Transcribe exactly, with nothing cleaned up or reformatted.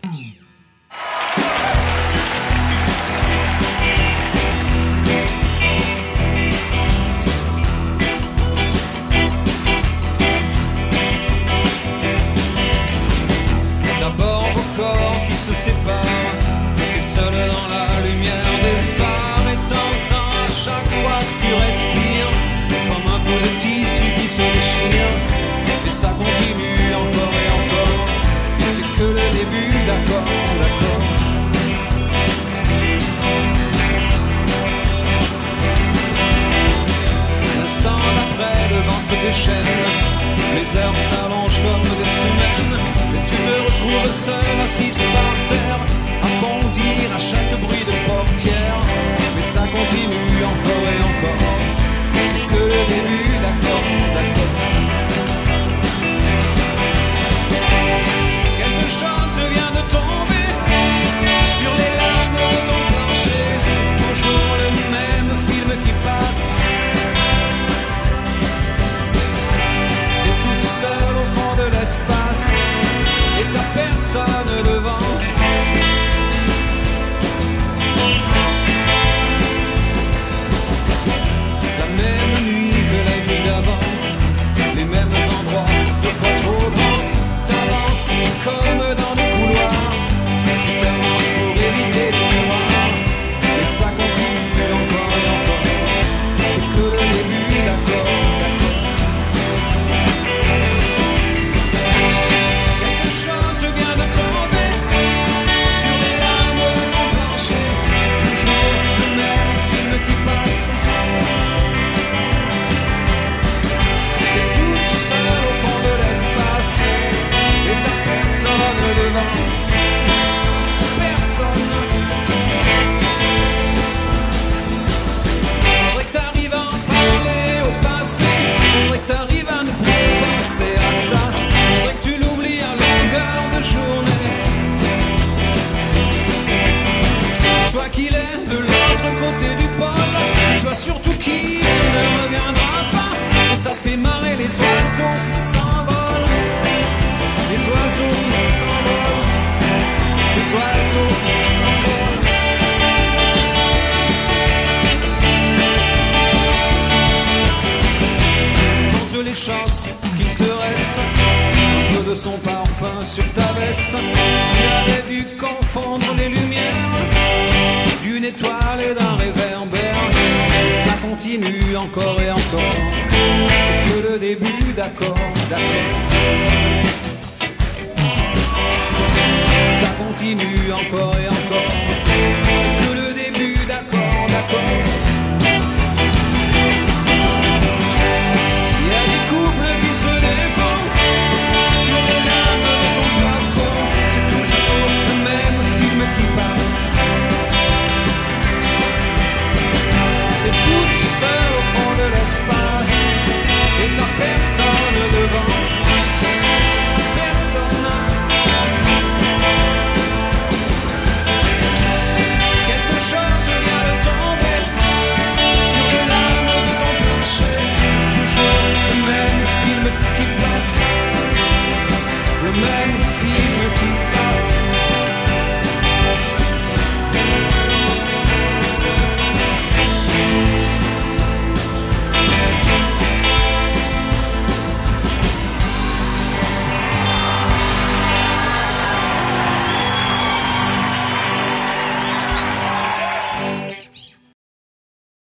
D'abord vos corps qui se séparent, t'es seul dans la lumière des phares, et t'entends à chaque fois que tu respires comme un bout de tissu qui se déchire. Et ça continue encore et encore, et c'est que le début, d'accord, d'accord. L'instant d'après, le vent se déchaîne, les heures s'allongent comme des semaines, et tu te retrouves seul, assise par terre, à bondir à chaque bruit de portière. Mais ça continue encore et encore, c'est que le début, d'accord, d'accord. Quelque chose vient de tomber sur les lames de ton plancher, c'est toujours le même film qui passe. T'es toute seule au fond de l'espace, et t'as personne devant. La même nuit que la nuit d'avant, les mêmes endroits, deux fois trop grands. T'avances comme dans des couloirs, tu t'avances pour éviter les miroirs. Et ça continue encore et encore, c'est que le début, d'accord, d'accord. Quelque chose vient de tomber sur les lames de ton plancher, c'est toujours le même film qui passe. T'es toute seule au fond de l'espace, et t'as personne devant, personne. Faudrait que t'arrives à en parler au passé, faudrait que t'arrives à ne plus penser à ça, faudrait que tu l'oublies à longueur de journée. Toi qui l'es de l'autre côté du pôle, toi surtout qui ne reviendra pas, et ça fait marrer les oiseaux qui s'envolent, les oiseaux qui s'envolent, les oiseaux qui s'envolent. Compte les chances qu'il te reste, un peu de son parfum sur ta veste. Tu avais dû confondre les lumières d'une étoile et d'un réverbère. Ça continue encore et encore, c'est que le début, d'accord, d'accord. Ça continue encore et encore, c'est que le début, d'accord, d'accord. Il y a des couples qui se défendent sur les lames de ton plafond, c'est toujours le même film qui passe. T'es toute seule au fond de l'espace, et t'as personne devant, personne. Quelque chose vient de tomber sur les lames de ton plancher, toujours le même film qui passe, le même film qui passe.